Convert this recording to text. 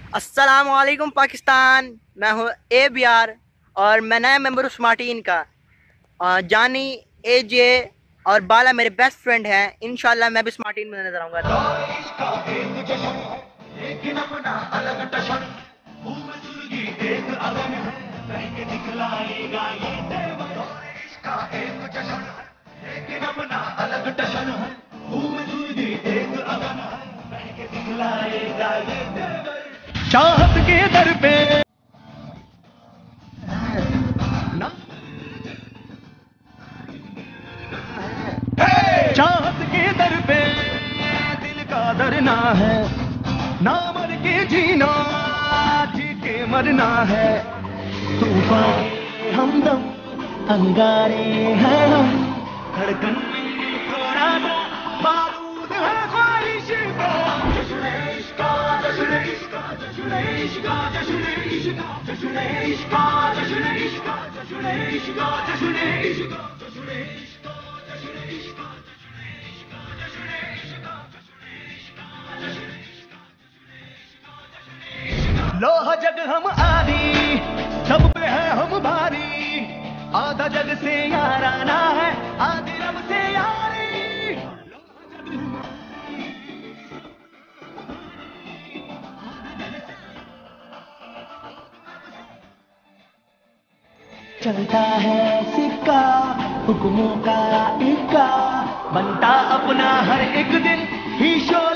अस्सलामुअलैकुम पाकिस्तान। मैं हूँ ABR और मैं नया मेंबर हूँ स्मार्टीन का। जानी, AJ और बाला मेरे बेस्ट फ्रेंड हैं। इंशाल्लाह मैं भी स्मार्टीन में नजर आऊंगा। चाहत के दर पे ना, चाहत के दर पे दिल का दरना है, ना मर के जीना, जी के मरना है। तूफान के हमदम अंगारे हैं हम, धड़कन में थोड़ा सा बारूद है ख्वाहिश का। जश्न इश्का, जश्न इश्का, जश्न इश्का, जश्न इश्का, जश्न इश्का, जश्न इश्का, जश्न इश्का, जश्न इश्का, जश्न इश्का, जश्न इश्का, लोहा जग हम आदि, सब पे है हम भारी, आधा जग से याराना है, आधे रब से यारी। चलता है सिक्का हुक्मों का इक्का, बनता अपना हर एक दिन ही शोर।